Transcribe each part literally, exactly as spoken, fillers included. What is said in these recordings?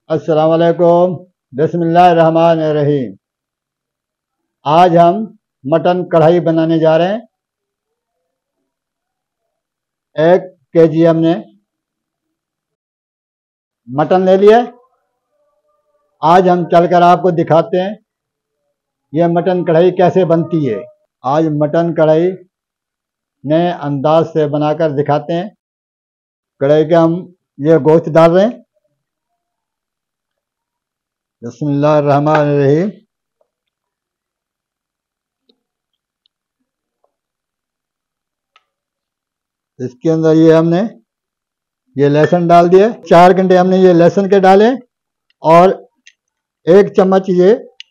अस्सलाम वालेकुम। बिस्मिल्लाहिर्रहमानिर्रहीम। आज हम मटन कढ़ाई बनाने जा रहे हैं। एक के जी हमने मटन ले लिया। आज हम चलकर आपको दिखाते हैं यह मटन कढ़ाई कैसे बनती है। आज मटन कढ़ाई नए अंदाज से बनाकर दिखाते हैं। कढ़ाई के हम ये गोश्त डाल रहे हैं। बिस्मिल्लाहिर्रहमानिर्रहीम। इसके अंदर ये हमने ये लहसुन डाल दिए। चार घंटे हमने ये लहसुन के डाले और एक चम्मच ये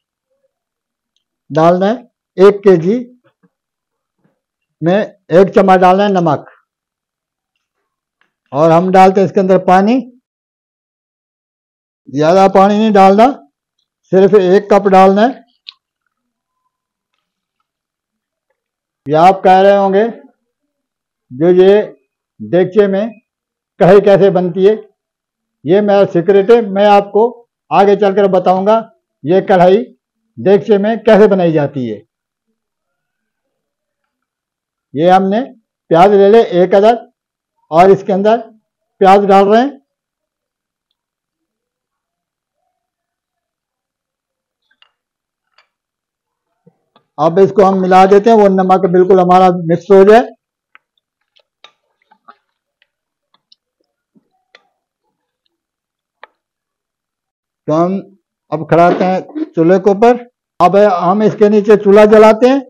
डालना है। एक के जी में एक चम्मच डालना है नमक। और हम डालते हैं इसके अंदर पानी। ज्यादा पानी नहीं डालना, सिर्फ एक कप डालना है। ये आप कह रहे होंगे जो ये देगचे में कढ़ाई कैसे बनती है, ये मेरा सीक्रेट है। मैं आपको आगे चलकर बताऊंगा ये कढ़ाई देगचे में कैसे बनाई जाती है। ये हमने प्याज ले ले एक अदद और इसके अंदर प्याज डाल रहे हैं। अब इसको हम मिला देते हैं, वो नमक बिल्कुल हमारा मिक्स हो जाए। तो हम अब खड़ाते हैं चूल्हे के ऊपर। अब हम इसके नीचे चूल्हा जलाते हैं।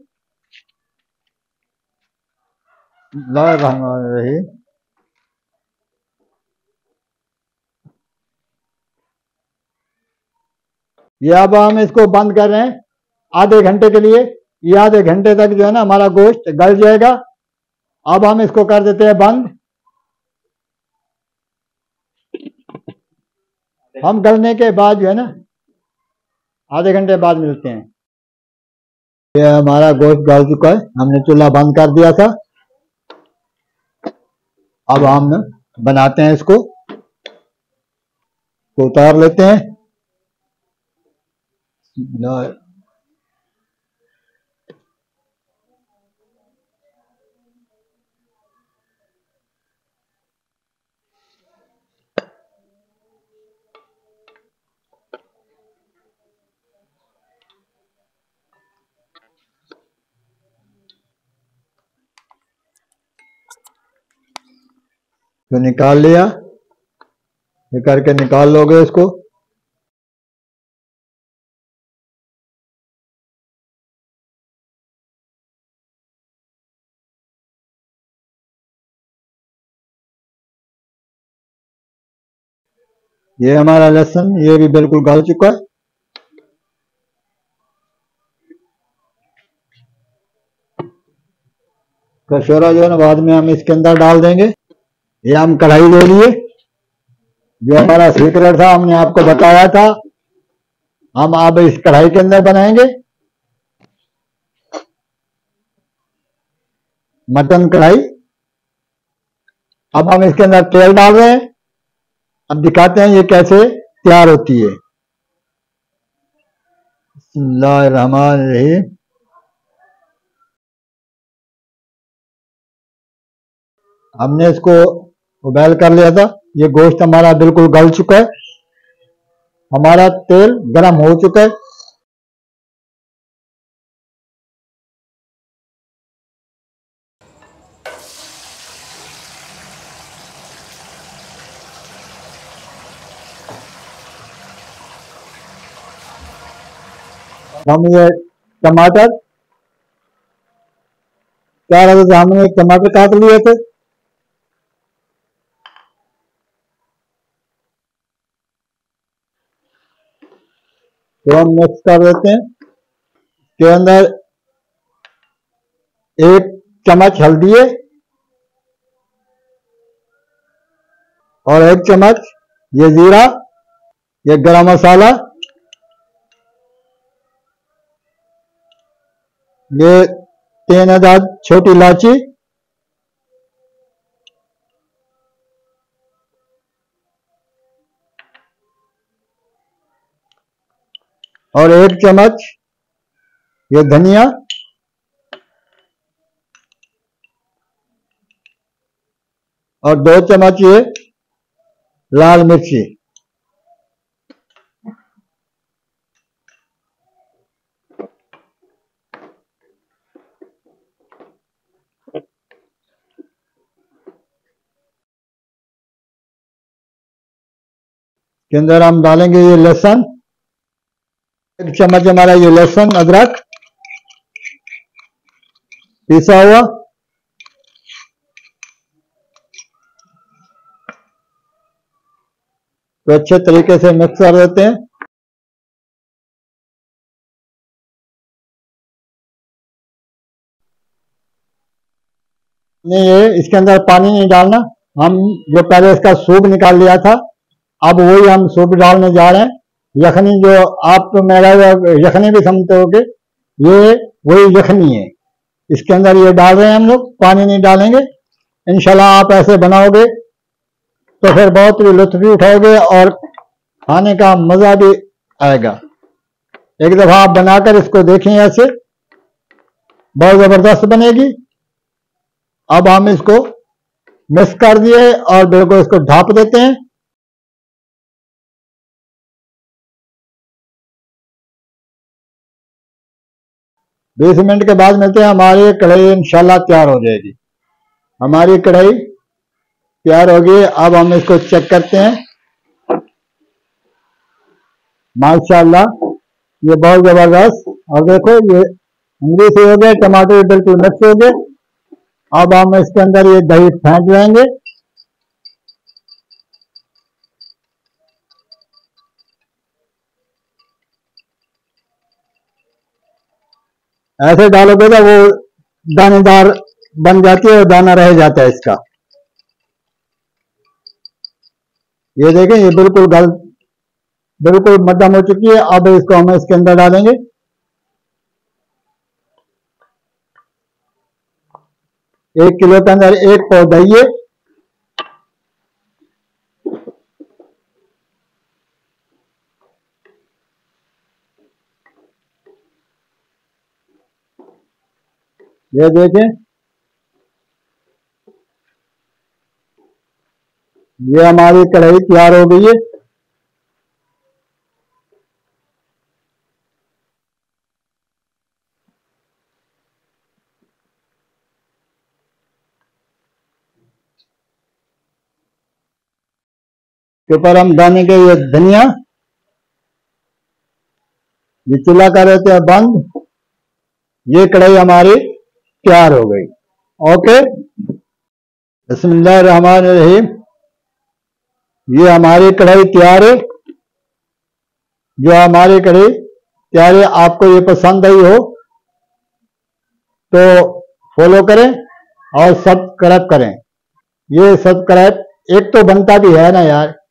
रही ये अब हम इसको बंद कर रहे हैं आधे घंटे के लिए। ये आधे घंटे तक जो है ना हमारा गोश्त गल जाएगा। अब हम इसको कर देते हैं बंद। हम गलने के बाद जो है ना आधे घंटे बाद मिलते हैं। ये हमारा गोश्त गल चुका है, हमने चूल्हा बंद कर दिया था। अब हम बनाते हैं इसको, तो उतार लेते हैं। तो निकाल लिया, ये करके निकाल लोगे इसको। ये हमारा लहसुन ये भी बिल्कुल गल चुका है। कचौरा जो है ना बाद में हम इसके अंदर डाल देंगे। ये हम कढ़ाई ले लिए, जो हमारा सीक्रेट था हमने आपको बताया था। हम अब इस कढ़ाई के अंदर बनाएंगे मटन कढ़ाई। अब हम इसके अंदर तेल डाल रहे हैं। अब दिखाते हैं ये कैसे तैयार होती है। बिस्मिल्लाहिर्रहमानिर्रहीम। हमने इसको उबाल कर लिया था। ये गोश्त हमारा बिल्कुल गल चुका है। हमारा तेल गरम हो चुका है। हम ये टमाटर चार अदद हमने टमाटर काट लिए थे। तो हम मिक्स कर देते हैं। के अंदर एक चम्मच हल्दी है और एक चम्मच ये जीरा, ये गरम मसाला, ये तीन अदद छोटी इलायची, और एक चम्मच ये धनिया और दो चम्मच ये लाल मिर्ची। के अंदर हम डालेंगे ये लहसुन, एक चम्मच हमारा ये लहसुन अदरक पिसा हुआ, तो अच्छे तरीके से मिक्स कर देते हैं। नहीं, ये इसके अंदर पानी नहीं डालना, हम जो पहले इसका सूप निकाल लिया था अब वही हम सूप डालने जा रहे हैं। यखनी जो आप तो मेरा यखनी भी समझते होगे, ये वही यखनी है, इसके अंदर ये डाल रहे हैं हम लोग, पानी नहीं डालेंगे। इंशाल्लाह आप ऐसे बनाओगे तो फिर बहुत ही लुत्फ भी उठाओगे और खाने का मजा भी आएगा। एक दफा आप बनाकर इसको देखें, ऐसे बहुत जबरदस्त बनेगी। अब हम इसको मिक्स कर दिए और बिल्कुल इसको ढाप देते हैं। बीस मिनट के बाद मिलते हैं। हमारी कढ़ाई इंशाल्लाह तैयार हो जाएगी। हमारी कढ़ाई तैयार होगी। अब हम इसको चेक करते हैं। माशाल्लाह ये बहुत जबरदस्त। और देखो ये हंडी से हो गए, टमाटर बिल्कुल मिक्स हो गए। अब हम इसके अंदर ये दही फेंट लेंगे। ऐसे डालोगे तो वो दानेदार बन जाती है और दाना रह जाता है इसका। ये देखें ये बिल्कुल गल बिल्कुल मध्यम हो चुकी है। अब इसको हम इसके अंदर डालेंगे। एक किलो के अंदर एक पाव दही है। ये देखें ये हमारी कढ़ाई तैयार हो गई है। के ऊपर हम डालेंगे ये धनिया। ये चूल्हा कर देते हैं बंद। ये कढ़ाई हमारी तैयार हो गई। ओके, बिस्मिल्लाहिर्रहमानिर्रहीम। ये हमारी कढ़ाई तैयार है। जो हमारी कढ़ाई तैयार है, आपको ये पसंद आई हो तो फॉलो करें और सब्सक्राइब करें। ये सब्सक्राइब एक तो बनता भी है ना यार।